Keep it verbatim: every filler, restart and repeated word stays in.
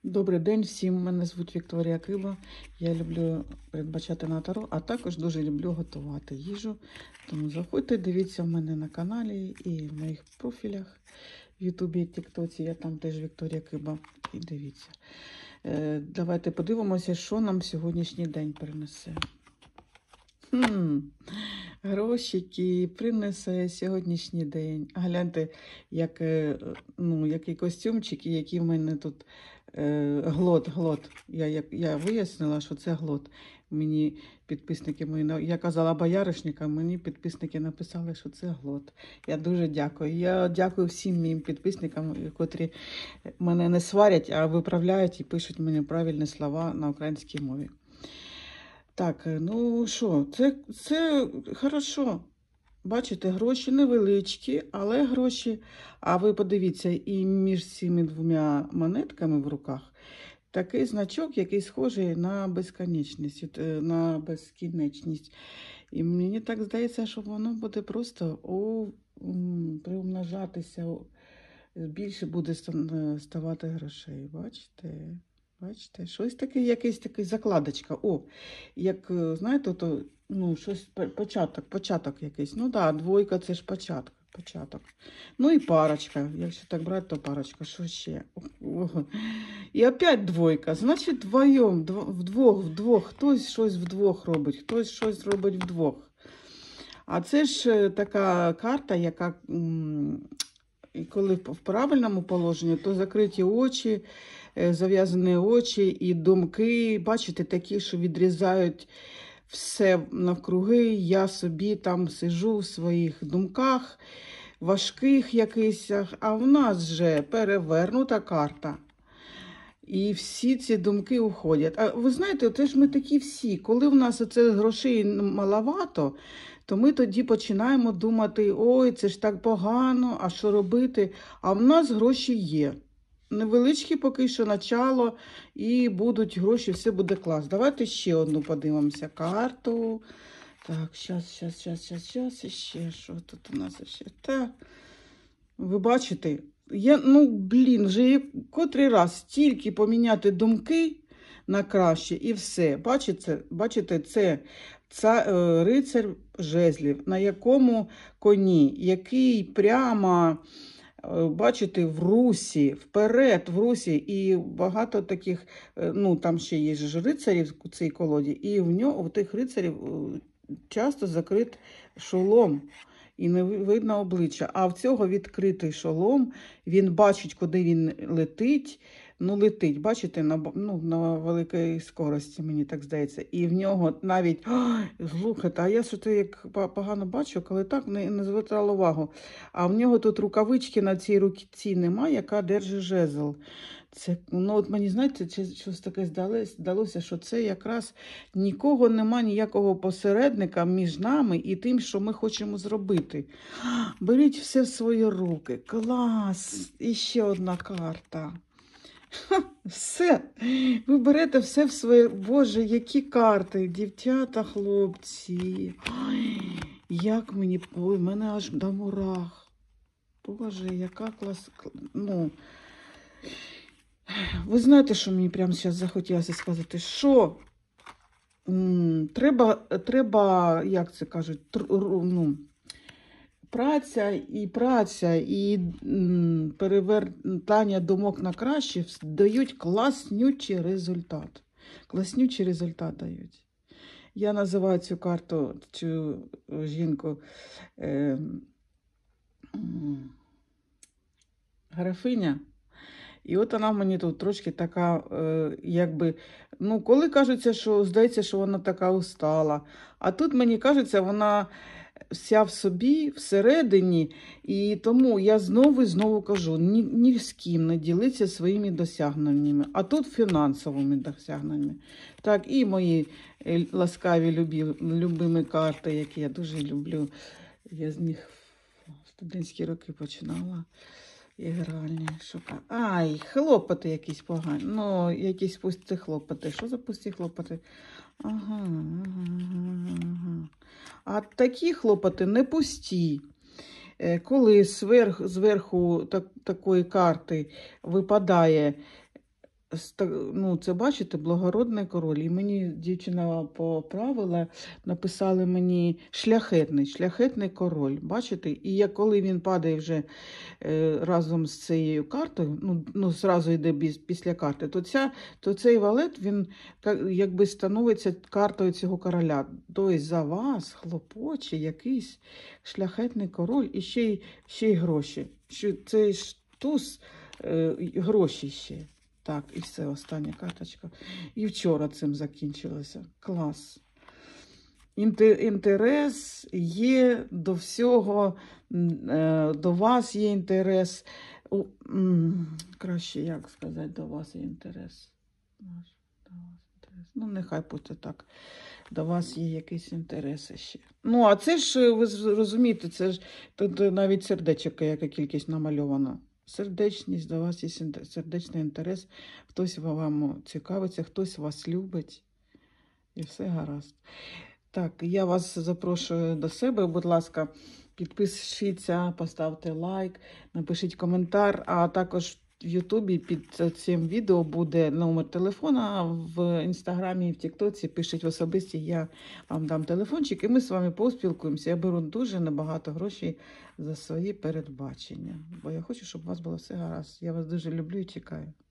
Добрий день всім, мене звуть Вікторія Киба. Я люблю передбачати на таро, а також дуже люблю готувати їжу. Тому заходьте, дивіться в мене на каналі і в моїх профілях в Ютубі і Тіктоці. Я там теж Вікторія Киба. І дивіться. Е, давайте подивимося, що нам сьогоднішній день принесе. Хм, грошики принесе сьогоднішній день. Гляньте, як, ну, який костюмчик і який в мене тут е, глот, глот. Я, я, я вияснила, що це глот. Мені підписники мої, я казала бояришникам, мені підписники написали, що це глот. Я дуже дякую. Я дякую всім моїм підписникам, котрі мене не сварять, а виправляють і пишуть мені правильні слова на українській мові. Так, ну що, це, це хорошо. Бачите, гроші невеличкі, але гроші. А ви подивіться, і між цими двома монетками в руках такий значок, який схожий на безконечність, на безкінечність. І мені так здається, що воно буде просто о, приумножатися, більше буде ставати грошей. Бачите? Бачите, щось таке, якийсь такий закладочка. О, як, знаєте, то, ну, щось, початок, початок якийсь. Ну, так, да, двойка, це ж початок, початок. Ну, і парочка. Якщо так брати, то парочка. Що ще? Ого. І опять двойка. Значить, вдвоєм, вдвох, вдвох. Хтось щось вдвох робить, хтось щось робить вдвох. А це ж така карта, яка, коли в правильному положенні, то закриті очі, зав'язані очі і думки, бачите, такі, що відрізають все навкруги. Я собі там сижу в своїх думках, важких якихось, а в нас же перевернута карта. І всі ці думки уходять. А ви знаєте, це ж ми такі всі. Коли в нас оце грошей маловато, то ми тоді починаємо думати, ой, це ж так погано, а що робити? А в нас гроші є. Невеличкі поки що начало, і будуть гроші, все буде клас. Давайте ще одну подивимося карту. Так, зараз, зараз, зараз, зараз, зараз, ще, що тут у нас ще? Так, ви бачите, я, ну, блін, вже котрий раз тільки поміняти думки на краще і все. Бачите, бачите, це, це е, рицар жезлів, на якому коні, який прямо... Бачите, в русі, вперед, в русі, і багато таких, ну, там ще є ж рицарів у цій колоді, і в нього, у тих рицарів часто закрит шолом, і не видно обличчя. А в цього відкритий шолом, він бачить, куди він летить, ну, летить, бачите, на, ну, на великій скорості, мені так здається. І в нього навіть, слухайте, а я що то як погано бачу, коли так не, не звертала увагу. А в нього тут рукавички на цій руці немає, яка держить жезл. Це, ну, от мені, знаєте, щось таке здалося, здалося, що це якраз нікого нема, ніякого посередника між нами і тим, що ми хочемо зробити. Беріть все в свої руки. Клас! І ще одна карта. Ха, все. Ви берете все в своє... Боже, які карти, дівчата, хлопці. Ой, як мені... Ой, мене аж до мурах. Боже, яка клас... Ну... Ви знаєте, що мені прямо зараз захотілося сказати? Що? М, треба, треба, як це кажуть, тр... ну... Праця і праця, і м, перевертання думок на краще дають класнючий результат. Класнючий результат дають. Я називаю цю карту, цю жінку е, графиня. І от вона мені тут трошки така, е, якби, ну, коли кажеться, що здається, що вона така устала. А тут мені кажеться, вона вся в собі, всередині, і тому я знову і знову кажу, ні, ні з ким не ділитися своїми досягненнями, а тут фінансовими досягненнями. Так, і мої ласкаві, любі, любимі карти, які я дуже люблю, я з них в студентські роки починала. Ігральні шукати. Ай, хлопоти якісь погані. Ну, якісь пусті хлопоти. Що за пусті хлопоти? Ага, ага, ага. А такі хлопоти не пусті. Коли зверх, зверху так, такої карти випадає ста- ну, це бачите, благородний король. І мені дівчина поправила, написали мені шляхетний, шляхетний король. Бачите? І як коли він падає вже е, разом з цією картою, ну, ну зразу йде біз- після карти, то, ця, то цей валет, він ка- якби становиться картою цього короля. Тобто за вас хлопоче якийсь шляхетний король і ще й, ще й гроші. Що цей ж туз, е, й гроші ще. Так, і все, остання карточка. І вчора цим закінчилося. Клас. Інте- Інтерес є до всього, м, е, до вас є інтерес. У- м, Краще, як сказати, до вас є інтерес. Ваш- до вас інтерес. Ну, нехай буде так. До вас є якісь інтереси ще. Ну, а це ж, ви ж розумієте, це ж тут навіть сердечко, яка кількість намальована. Сердечність, до вас є синте- сердечний інтерес. Хтось вам цікавиться, хтось вас любить. І все гаразд. Так, я вас запрошую до себе, будь ласка, підпишіться, поставте лайк, напишіть коментар, а також в Ютубі під цим відео буде номер телефона, а в Інстаграмі і в Тіктоці пишіть в особисті, я вам дам телефончик, і ми з вами поспілкуємося. Я беру дуже небагато грошей за свої передбачення, бо я хочу, щоб у вас було все гаразд. Я вас дуже люблю і чекаю.